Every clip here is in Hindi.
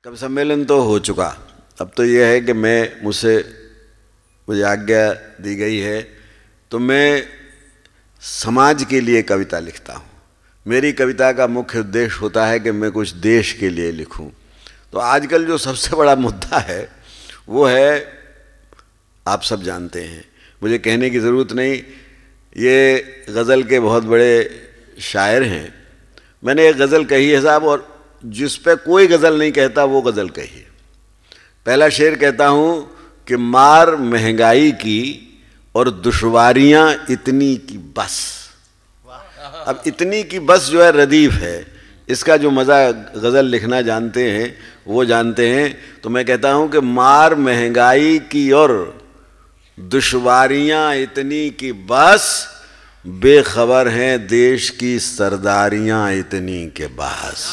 कवि सम्मेलन तो हो चुका। अब तो ये है कि मुझे आज्ञा दी गई है तो मैं समाज के लिए कविता लिखता हूँ। मेरी कविता का मुख्य उद्देश्य होता है कि मैं कुछ देश के लिए लिखूं। तो आजकल जो सबसे बड़ा मुद्दा है वो है, आप सब जानते हैं, मुझे कहने की ज़रूरत नहीं, ये गज़ल के बहुत बड़े शायर हैं। मैंने एक गज़ल कही है साहब, और जिस पे कोई गज़ल नहीं कहता वो गज़ल कही है। पहला शेर कहता हूँ कि मार महंगाई की और दुश्वारियाँ इतनी की बस। अब इतनी की बस जो है रदीफ है, इसका जो मज़ा गज़ल लिखना जानते हैं वो जानते हैं। तो मैं कहता हूँ कि मार महंगाई की और दुश्वारियाँ इतनी की बस, बेखबर हैं देश की सरदारियाँ इतनी के पास।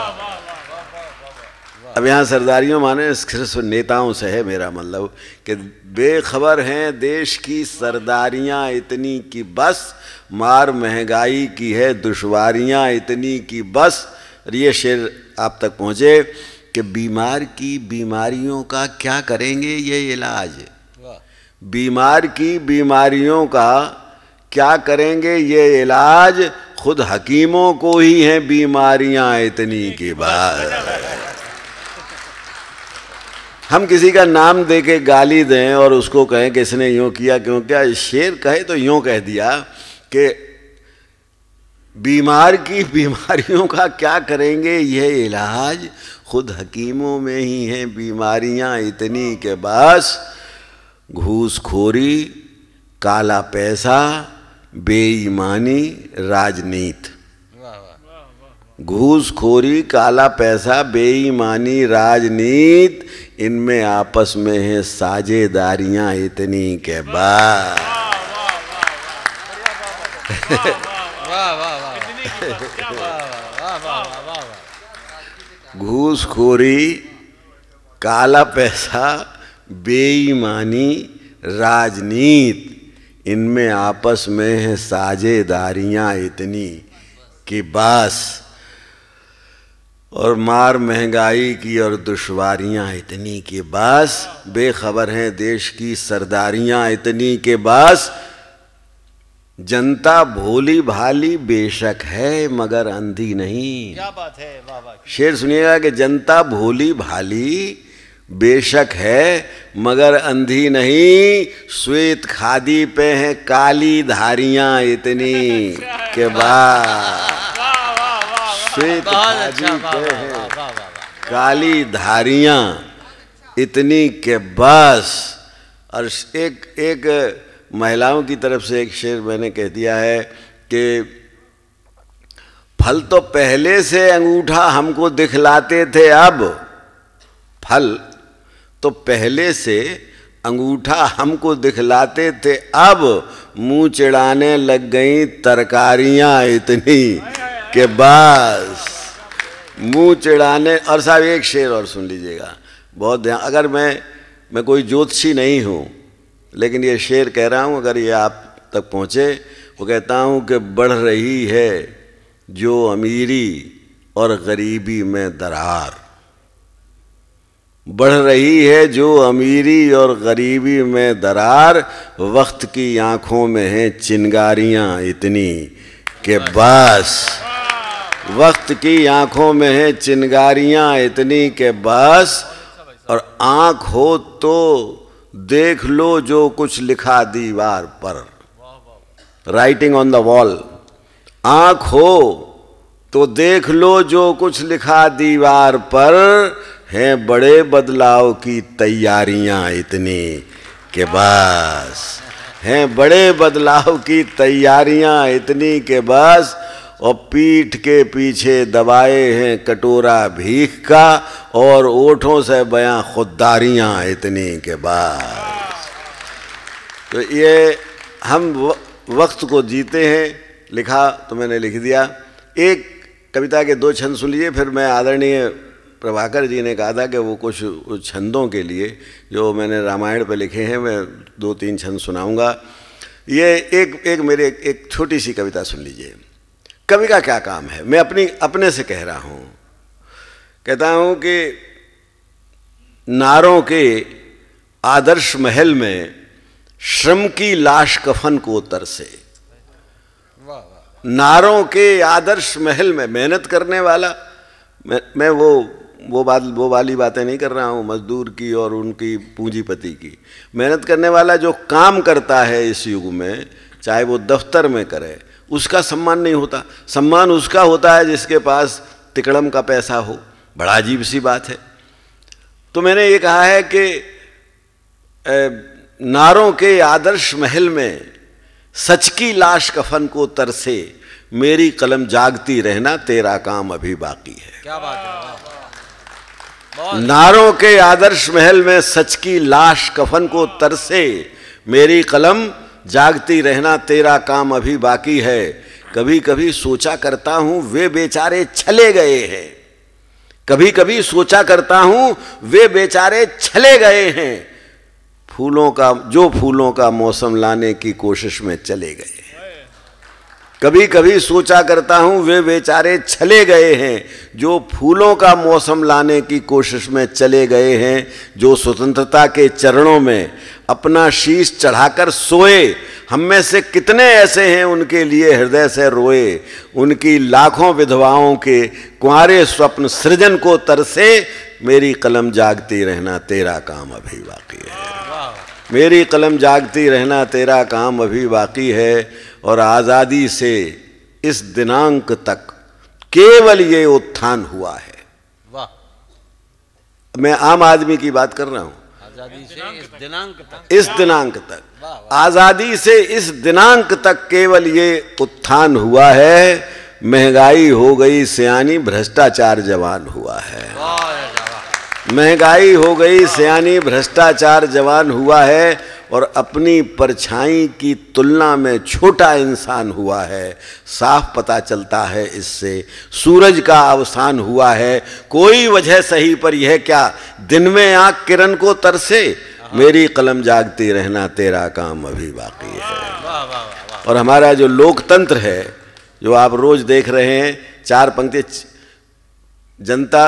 अब यहाँ सरदारियों माने सिर्फ नेताओं से है मेरा मतलब, कि बेखबर हैं देश की सरदारियाँ इतनी की बस, मार महंगाई की है दुश्वारियाँ इतनी की बस। और ये शेर आप तक पहुँचे कि बीमार की बीमारियों का क्या करेंगे ये इलाज, बीमार की बीमारियों का क्या करेंगे ये इलाज, खुद हकीमों को ही हैं बीमारियां इतनी की बात। हम किसी का नाम दे के गाली दें और उसको कहें कि इसने यूं किया क्यों किया, शेर कहे तो यूं कह दिया कि बीमार की बीमारियों का क्या करेंगे ये इलाज, खुद हकीमों में ही हैं बीमारियां इतनी के पास। घूसखोरी, काला पैसा, बेईमानी, राजनीति। घूसखोरी, काला पैसा, बेईमानी, राजनीति, इनमें आपस में है साझेदारियां इतनी के बाद। घूसखोरी, काला पैसा, बेईमानी, राजनीति, इनमें आपस में है साझेदारियां इतनी कि बस। और मार महंगाई की और दुश्वारियां इतनी कि बस, बेखबर हैं देश की सरदारियां इतनी के बस। जनता भोली भाली बेशक है मगर अंधी नहीं। क्या बात है, वाह वाह। शेर सुनिएगा कि जनता भोली भाली बेशक है मगर अंधी नहीं, श्वेत खादी पे हैं काली धारियां इतनी के बाद। श्वेत खादी पे हैं काली धारियां इतनी के बस। और एक महिलाओं की तरफ से एक शेर मैंने कह दिया है कि फल तो पहले से अंगूठा हमको दिखलाते थे, अब फल तो पहले से अंगूठा हमको दिखलाते थे, अब मुंह चिढ़ाने लग गई तरकारियां इतनी के बस। मुंह चिढ़ाने। और साहब एक शेर और सुन लीजिएगा, बहुत ध्यान। अगर मैं कोई ज्योतिषी नहीं हूँ, लेकिन ये शेर कह रहा हूँ, अगर ये आप तक पहुँचे, वो कहता हूँ कि बढ़ रही है जो अमीरी और गरीबी में दरार, बढ़ रही है जो अमीरी और गरीबी में दरार, वक्त की आंखों में है चिंगारियां इतनी के बस। वक्त की आंखों में है चिंगारियां इतनी के बस। और आंख हो तो देख लो जो कुछ लिखा दीवार पर, राइटिंग ऑन द वॉल। आंख हो तो देख लो जो कुछ लिखा दीवार पर, हैं बड़े बदलाव की तैयारियां इतनी के बस। हैं बड़े बदलाव की तैयारियां इतनी के बस। और पीठ के पीछे दबाए हैं कटोरा भीख का, और ओठों से बयां खुददारियां इतनी के बस। तो ये हम वक्त को जीते हैं। लिखा तो मैंने लिख दिया। एक कविता के दो छंद सुन लीजिए, फिर मैं आदरणीय प्रभाकर जी ने कहा था कि वो कुछ छंदों के लिए जो मैंने रामायण पे लिखे हैं, मैं 2-3 छंद सुनाऊंगा। ये एक मेरे एक छोटी सी कविता सुन लीजिए। कवि का क्या काम है, मैं अपने से कह रहा हूँ। कहता हूँ कि नारों के आदर्श महल में श्रम की लाश कफन को तरसे। नारों के आदर्श महल में मेहनत करने वाला, मैं वो वाली बातें नहीं कर रहा हूँ मजदूर की और उनकी पूंजीपति की। मेहनत करने वाला जो काम करता है इस युग में, चाहे वो दफ्तर में करे, उसका सम्मान नहीं होता। सम्मान उसका होता है जिसके पास तिकड़म का पैसा हो। बड़ा अजीब सी बात है। तो मैंने ये कहा है कि नारों के आदर्श महल में सच की लाश कफन को तरसे, मेरी कलम जागती रहना तेरा काम अभी बाकी है। क्या बात है। नारों के आदर्श महल में सच की लाश कफन को तरसे, मेरी कलम जागती रहना तेरा काम अभी बाकी है। कभी कभी सोचा करता हूं वे बेचारे छले गए हैं, कभी कभी सोचा करता हूं वे बेचारे छले गए हैं, फूलों का मौसम लाने की कोशिश में चले गए। कभी कभी सोचा करता हूं वे बेचारे छले गए हैं, जो फूलों का मौसम लाने की कोशिश में चले गए हैं, जो स्वतंत्रता के चरणों में अपना शीश चढ़ाकर सोए। हम में से कितने ऐसे हैं उनके लिए हृदय से रोए, उनकी लाखों विधवाओं के कुंवारे स्वप्न सृजन को तरसे, मेरी कलम जागती रहना तेरा काम अभी बाकी है। मेरी कलम जागती रहना तेरा काम अभी बाकी है। और आज़ादी से इस दिनांक तक केवल ये उत्थान हुआ है। वाह। मैं आम आदमी की बात कर रहा हूं। आजादी से इस दिनांक तक, इस दिनांक तक, आजादी से इस दिनांक तक केवल ये उत्थान हुआ है। महंगाई हो गई सियानी, भ्रष्टाचार जवान हुआ है। महंगाई हो गई सियानी, भ्रष्टाचार जवान हुआ है, और अपनी परछाई की तुलना में छोटा इंसान हुआ है। साफ पता चलता है इससे सूरज का अवसान हुआ है। कोई वजह सही पर यह क्या दिन में आंख किरण को तरसे, मेरी कलम जागती रहना तेरा काम अभी बाकी है। और हमारा जो लोकतंत्र है, जो आप रोज देख रहे हैं, चार पंक्ति, जनता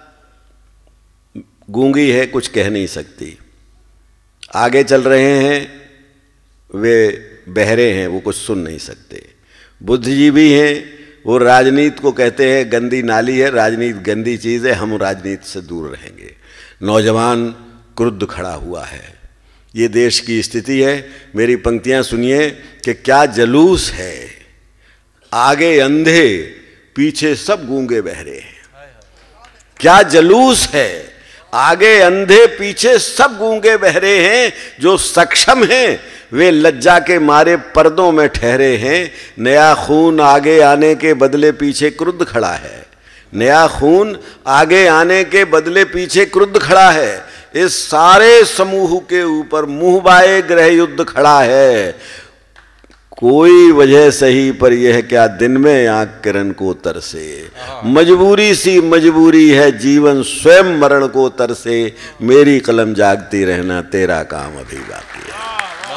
गूंगी है, कुछ कह नहीं सकती। आगे चल रहे हैं वे बहरे हैं, वो कुछ सुन नहीं सकते। बुद्धिजीवी हैं, वो राजनीति को कहते हैं गंदी नाली है, राजनीति गंदी चीज़ है, हम राजनीति से दूर रहेंगे। नौजवान क्रुद्ध खड़ा हुआ है। ये देश की स्थिति है। मेरी पंक्तियां सुनिए कि क्या जलूस है, आगे अंधे पीछे सब गूंगे बहरे हैं। क्या जलूस है, आगे अंधे पीछे सब गूंगे बहरे हैं, जो सक्षम हैं वे लज्जा के मारे पर्दों में ठहरे हैं। नया खून आगे आने के बदले पीछे क्रुद्ध खड़ा है। नया खून आगे आने के बदले पीछे क्रुद्ध खड़ा है। इस सारे समूह के ऊपर मुंहबाए गृह युद्ध खड़ा है। कोई वजह सही पर यह क्या दिन में आंख किरण को तरसे, मजबूरी सी मजबूरी है जीवन स्वयं मरण को तरसे, मेरी कलम जागती रहना तेरा काम अभी बाकी है।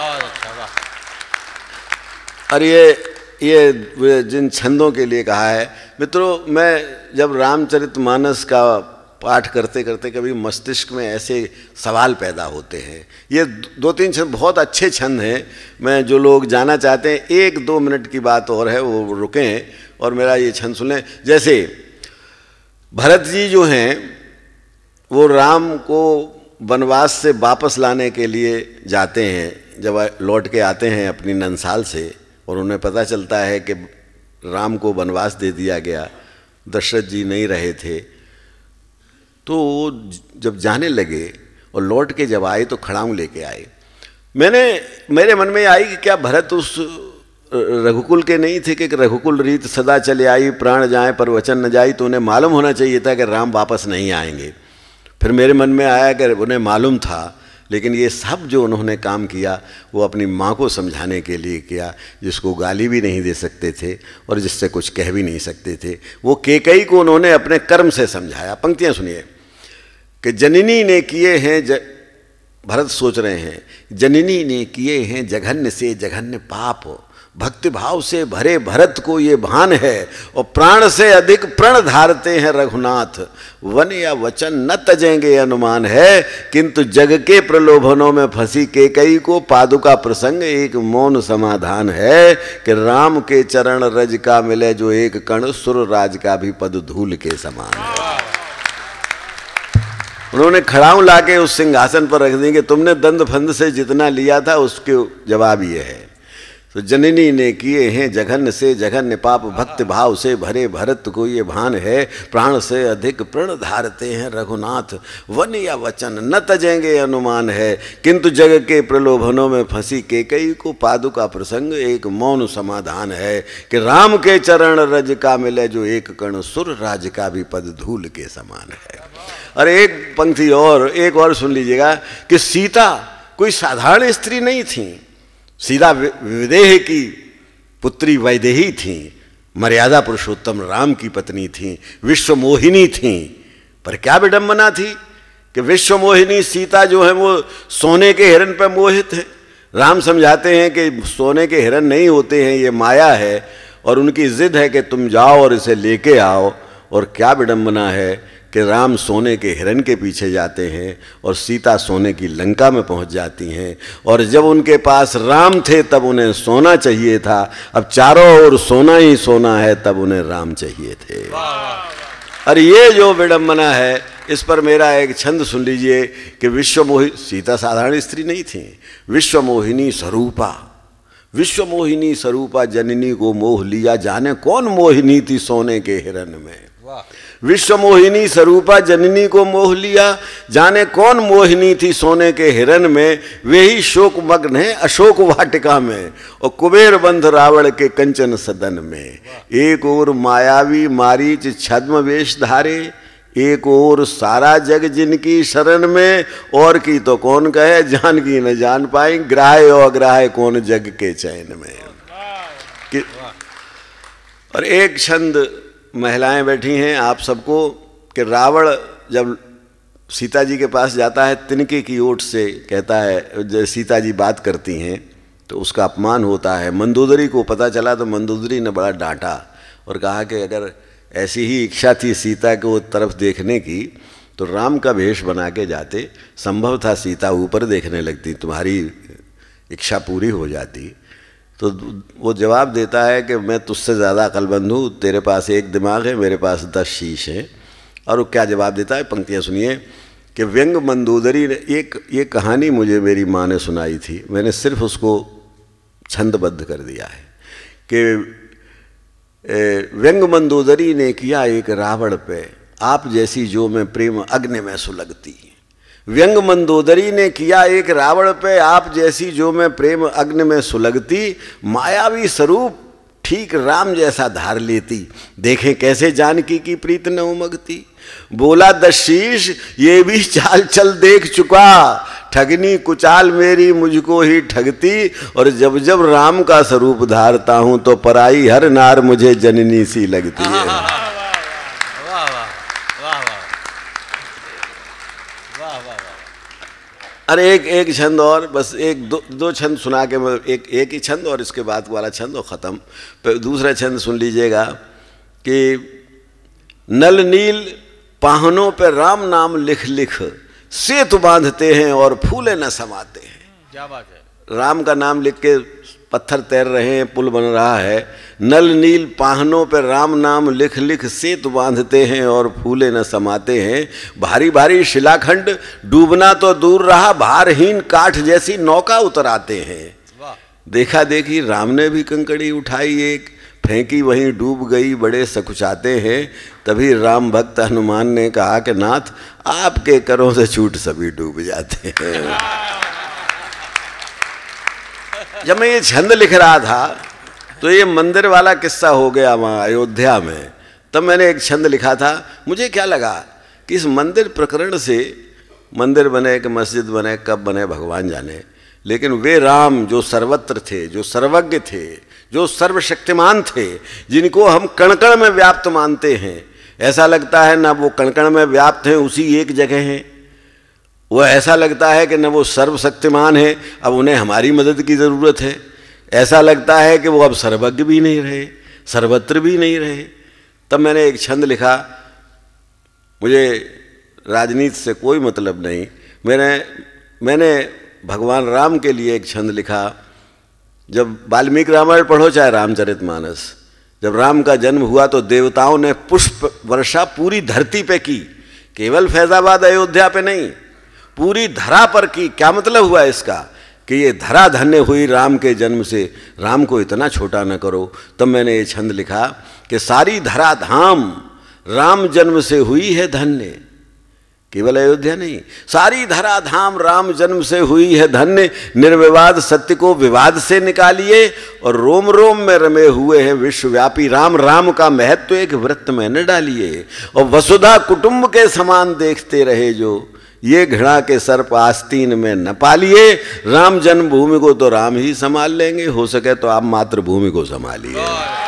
और ये जिन छंदों के लिए कहा है मित्रों, मैं जब रामचरितमानस का पाठ करते करते कभी मस्तिष्क में ऐसे सवाल पैदा होते हैं। ये दो तीन छंद बहुत अच्छे छंद हैं। मैं जो लोग जाना चाहते हैं, 1-2 मिनट की बात और है, वो रुकें और मेरा ये छंद सुनें। जैसे भरत जी जो हैं, वो राम को वनवास से वापस लाने के लिए जाते हैं। जब लौट के आते हैं अपनी नंसाल से और उन्हें पता चलता है कि राम को वनवास दे दिया गया, दशरथ जी नहीं रहे थे, तो जब जाने लगे और लौट के जब आए तो खड़ाऊं लेके आए। मेरे मन में आई कि क्या भरत उस रघुकुल के नहीं थे कि रघुकुल रीत सदा चले आई, प्राण जाए पर वचन न जाई। तो उन्हें मालूम होना चाहिए था कि राम वापस नहीं आएंगे। फिर मेरे मन में आया कि उन्हें मालूम था, लेकिन ये सब जो उन्होंने काम किया वो अपनी माँ को समझाने के लिए किया, जिसको गाली भी नहीं दे सकते थे और जिससे कुछ कह भी नहीं सकते थे। वो कैकेयी को उन्होंने अपने कर्म से समझाया। पंक्तियाँ सुनिए कि जननी ने किए हैं भरत सोच रहे हैं, जननी ने किए हैं जघन्य से जघन्य पाप, भक्ति भाव से भरे भरत को ये भान है, और प्राण से अधिक प्रण धारते हैं रघुनाथ। वन या वचन न तजेंगे अनुमान है, किंतु जग के प्रलोभनों में फंसी केकई को पादुका प्रसंग एक मौन समाधान है, कि राम के चरण रज का मिले जो एक कण, सुर राज का भी पद धूल के समान है। उन्होंने खड़ाऊं लाके उस सिंहासन पर रख देंगे, तुमने दंड फंद से जितना लिया था उसके जवाब ये है। तो जननी ने किए हैं जघन से जघन्य पाप, भक्ति भाव से भरे भरत को ये भान है, प्राण से अधिक प्रण धारते हैं रघुनाथ। वन या वचन न तजेंगे अनुमान है, किंतु जग के प्रलोभनों में फंसी केकई को पादुका प्रसंग एक मौन समाधान है, कि राम के चरण रज का मिले जो एक कण, सुर राज का भी पद धूल के समान है। और एक पंक्ति और, एक और सुन लीजिएगा, कि सीता कोई साधारण स्त्री नहीं थी, सीता विदेह की पुत्री वैदेही थी, मर्यादा पुरुषोत्तम राम की पत्नी थी, विश्व मोहिनी थी। पर क्या विडंबना थी कि विश्व मोहिनी सीता जो है वो सोने के हिरण पर मोहित है। राम समझाते हैं कि सोने के हिरण नहीं होते हैं, ये माया है, और उनकी जिद है कि तुम जाओ और इसे लेके आओ। और क्या विडंबना है कि राम सोने के हिरण के पीछे जाते हैं और सीता सोने की लंका में पहुंच जाती हैं। और जब उनके पास राम थे तब उन्हें सोना चाहिए था, अब चारों ओर सोना ही सोना है तब उन्हें राम चाहिए थे। और ये जो विडंबना है, इस पर मेरा एक छंद सुन लीजिए कि विश्वमोहि, सीता साधारण स्त्री नहीं थी, विश्वमोहिनी स्वरूपा, विश्वमोहिनी स्वरूपा जननी को मोह लिया, जाने कौन मोहिनी थी सोने के हिरण में। विश्वमोहिनी स्वरूपा जननी को मोह लिया, जाने कौन मोहिनी थी सोने के हिरण में, वे ही शोक मग्न है अशोक वाटिका में, और कुबेर बंध रावण के कंचन सदन में। एक ओर मायावी मारीच छद्म वेश धारे, एक ओर सारा जग जिनकी शरण में, और की तो कौन कहे जान की न जान पाई, ग्राह्य और अग्राह्य कौन जग के चैन में। और एक छंद महिलाएं बैठी हैं आप सबको, कि रावण जब सीता जी के पास जाता है तिनके की ओट से कहता है, जब सीता जी बात करती हैं तो उसका अपमान होता है। मंदोदरी को पता चला तो मंदोदरी ने बड़ा डांटा और कहा कि अगर ऐसी ही इच्छा थी सीता को तरफ देखने की तो राम का वेश बना के जाते, संभव था सीता ऊपर देखने लगती, तुम्हारी इच्छा पूरी हो जाती। तो वो जवाब देता है कि मैं तुझसे ज़्यादा अक्लमंद हूँ, तेरे पास एक दिमाग है मेरे पास 10 शीश हैं। और वो क्या जवाब देता है, पंक्तियाँ सुनिए कि व्यंग मंदोदरी ने, ये कहानी मुझे मेरी माँ ने सुनाई थी, मैंने सिर्फ उसको छंदबद्ध कर दिया है कि व्यंग मंदोदरी ने किया एक रावण पे, आप जैसी जो मैं प्रेम अग्नि में सुलगती। व्यंग मंदोदरी ने किया एक रावण पे, आप जैसी जो मैं प्रेम अग्नि में सुलगती, मायावी स्वरूप ठीक राम जैसा धार लेती, देखें कैसे जानकी की प्रीत न उमगती। बोला दशीष ये भी चाल चल देख चुका, ठगनी कुचाल मेरी मुझको ही ठगती, और जब जब राम का स्वरूप धारता हूं तो पराई हर नार मुझे जननी सी लगती है। अरे एक छंद और, बस एक दो छंद सुना के मैं एक ही छंद और इसके बाद वाला छंद और ख़त्म। दूसरा छंद सुन लीजिएगा कि नल नील पाहनों पे राम नाम लिख लिख, सेतु बांधते हैं और फूले न समाते हैं। क्या बात है। राम का नाम लिख के पत्थर तैर रहे हैं, पुल बन रहा है। नल नील पाहनों पर राम नाम लिख लिख, सेतु बांधते हैं और फूले न समाते हैं। भारी भारी शिलाखंड डूबना तो दूर रहा, भारहीन काठ जैसी नौका उतराते हैं। देखा देखी राम ने भी कंकड़ी उठाई एक, फेंकी वहीं डूब गई, बड़े सकुचाते हैं। तभी राम भक्त हनुमान ने कहा कि नाथ आपके करों से छूट सभी डूब जाते हैं। जब मैं ये छंद लिख रहा था तो ये मंदिर वाला किस्सा हो गया वहाँ अयोध्या में, तब मैंने एक छंद लिखा था। मुझे क्या लगा कि इस मंदिर प्रकरण से, मंदिर बने कि मस्जिद बने, कब बने भगवान जाने, लेकिन वे राम जो सर्वत्र थे, जो सर्वज्ञ थे, जो सर्वशक्तिमान थे, जिनको हम कण कण में व्याप्त मानते हैं, ऐसा लगता है ना वो कण कण में व्याप्त हैं उसी एक जगह हैं, वो ऐसा लगता है कि न वो सर्वशक्तिमान है, अब उन्हें हमारी मदद की ज़रूरत है। ऐसा लगता है कि वो अब सर्वज्ञ भी नहीं रहे, सर्वत्र भी नहीं रहे। तब मैंने एक छंद लिखा, मुझे राजनीति से कोई मतलब नहीं, मैंने भगवान राम के लिए एक छंद लिखा। जब वाल्मीकि रामायण पढ़ो चाहे रामचरितमानस, जब राम का जन्म हुआ तो देवताओं ने पुष्प वर्षा पूरी धरती पे की, केवल फैजाबाद अयोध्या पे नहीं, पूरी धरा पर की। क्या मतलब हुआ इसका कि ये धरा धन्य हुई राम के जन्म से, राम को इतना छोटा न करो। तब मैंने ये छंद लिखा कि सारी धरा धाम राम जन्म से हुई है धन्य, केवल अयोध्या नहीं, सारी धरा धाम राम जन्म से हुई है धन्य। निर्विवाद सत्य को विवाद से निकालिए और रोम रोम में रमे हुए हैं विश्वव्यापी राम। राम का महत्व एक वृत्त में न डालिए और वसुधा कुटुंब के समान देखते रहे जो, ये घृणा के सर्प आस्तीन में न पालिए। राम जन्मभूमि को तो राम ही संभाल लेंगे, हो सके तो आप मातृभूमि को संभालिए।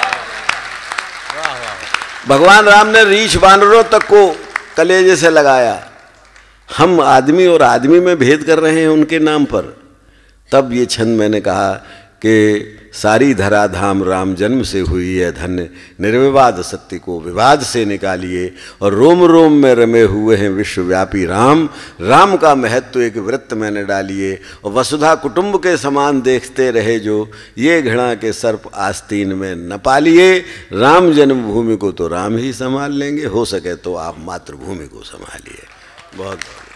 भगवान राम ने रीछ बानरों तक को कलेजे से लगाया। हम आदमी और आदमी में भेद कर रहे हैं उनके नाम पर। तब ये छंद मैंने कहा कि सारी धरा धाम राम जन्म से हुई है धन्य। निर्विवाद सत्य को विवाद से निकालिए और रोम रोम में रमे हुए हैं विश्वव्यापी राम। राम का महत्व एक वृत्त में न डालिए और वसुधा कुटुंब के समान देखते रहे जो, ये घृणा के सर्प आस्तीन में न पालिए। राम जन्मभूमि को तो राम ही संभाल लेंगे, हो सके तो आप मातृभूमि को संभालिए। बहुत